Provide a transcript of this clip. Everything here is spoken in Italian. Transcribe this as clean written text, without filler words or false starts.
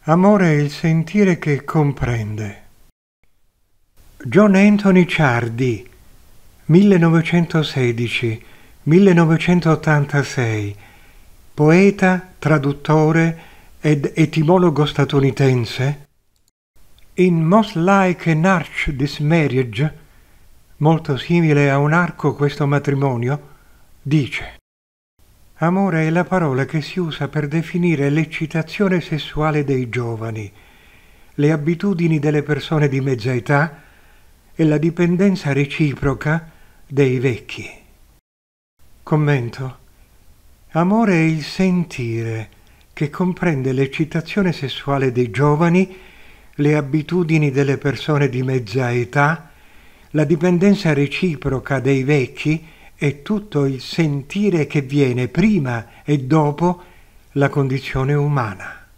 Amore è il sentire che comprende. John Anthony Ciardi, 1916-1986, poeta, traduttore ed etimologo statunitense, in Most Like an Arch This Marriage, molto simile a un arco questo matrimonio, dice: amore è la parola che si usa per definire l'eccitazione sessuale dei giovani, le abitudini delle persone di mezza età e la dipendenza reciproca dei vecchi. Commento. Amore è il sentire che comprende l'eccitazione sessuale dei giovani, le abitudini delle persone di mezza età, la dipendenza reciproca dei vecchi e tutto il sentire che viene prima e dopo la condizione umana.